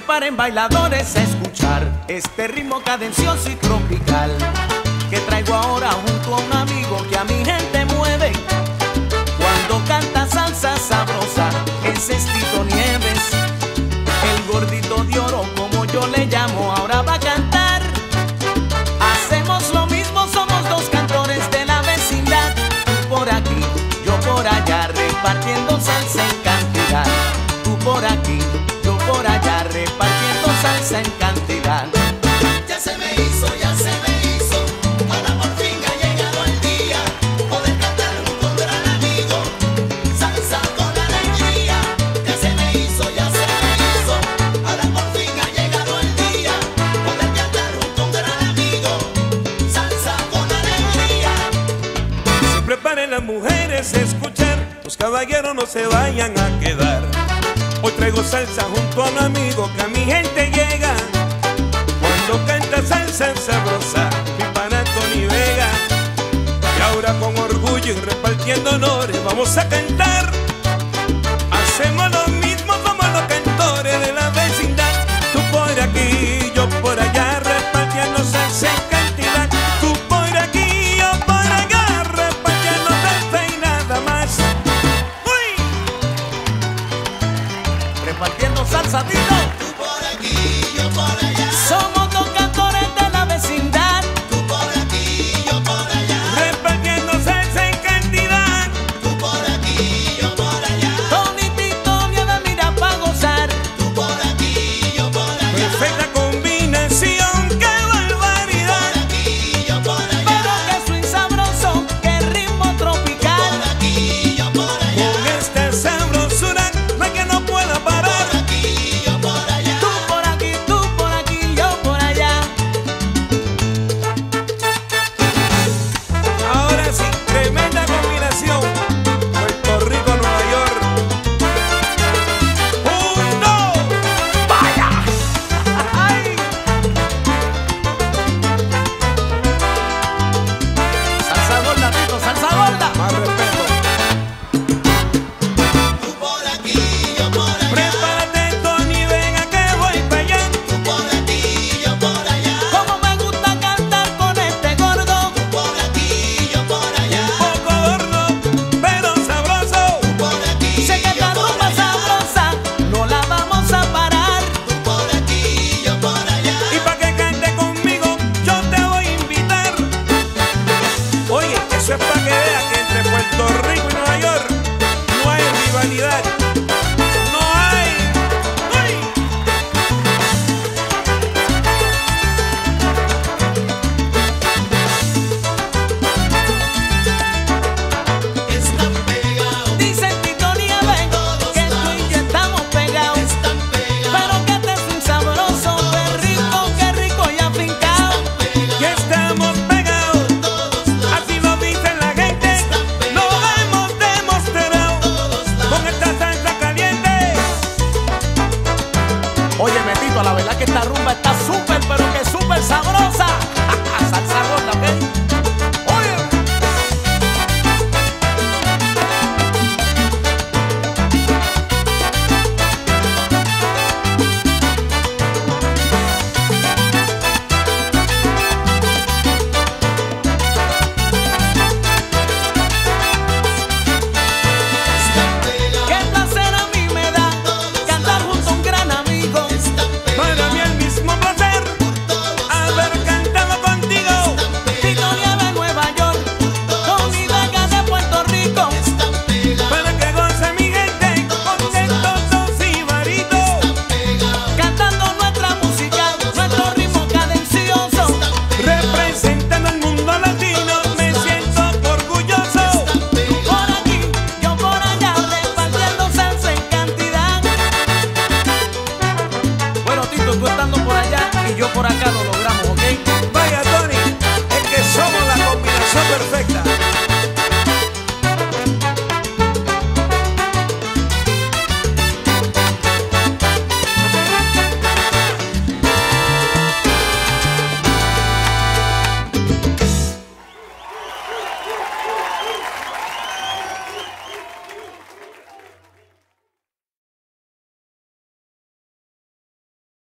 preparen bailadores a escuchar este ritmo cadencioso y tropical que traigo ahora junto a un amigo que a mi gente mueve cuando canta salsa sabrosa. Ese es Tito Nieves, el gordito de oro como yo le llamo, ahora va a cantar. Hacemos lo mismo, somos dos cantores de la vecindad, tú por aquí, yo por allá, repartiendo salsa en cantidad. Tú por aquí, yo por allá, repartiendo salsa en cantidad. Ya se me hizo, ahora por fin ha llegado el día, poder cantar junto a un gran amigo, salsa con alegría. Ya se me hizo, ahora por fin ha llegado el día, poder cantar junto a un gran amigo, salsa con alegría. Se preparen las mujeres a escuchar, los caballeros no se vayan a quedar. Hoy traigo salsa junto a un amigo que a mi gente llega cuando canta salsa sabrosa, mi pana Tony Vega. Y ahora con orgullo y repartiendo honores vamos a cantar. Hacemos lo mismo como los cantores de la vecindad. Tú por aquí, yo por allá, repartiendo salsa en cantidad. Tú por aquí, yo por allá, repartiendo salsa y nada más. ¡Uy! Repartiendo salsa, Tito. Tú por aquí, yo por allá. Somos dos cantores de la vecindad. Tú por aquí, yo por allá. Repartiendo salsa en cantidad. Tú por aquí, yo por allá. Tony, Tito Nieves, mira pa' gozar. Tú por aquí, yo por allá. Perfecta combinación, qué barbaridad. Por aquí, yo por allá. Pero que swing sabroso, que ritmo tropical. Por aquí, yo por allá. Con esta sabrosura no hay que no pueda parar. Por aquí, yo por allá. Tú por aquí, yo por allá. Ahora sí, tremenda combinación. Puerto Rico, Nueva York. ¡Juntos! ¡Vaya! ¡Ay! Salsa gorda, Tito, salsa gorda. Más respeto. Tú por aquí, yo por allá. Prepárate, Tony, venga que voy para allá. Tú por aquí, yo por allá. Como me gusta cantar con este gordo. Por aquí, yo por allá. Poco gordo, pero sabroso. Por aquí, Sé que yo esta por rumba allá. sabrosa no la vamos a parar. Por aquí, yo por allá. Y pa' que cante conmigo, yo te voy a invitar. Oye, eso es pa' que veas que entre Puerto Rico y Nueva York no hay rivalidad. No hay. ¡Uy! Están pegados, Dicen Tito Nieves que tú y yo estamos pegados. están pegados. Pero que este es un sabroso, qué rico y afincao. Que estamos pegados, así lo dice la gente, lo hemos demostrado con esta salsa caliente. Oye, Tito, la verdad que esta rumba está súper, pero que súper sabrosa. Salsa gorda, ¿ok?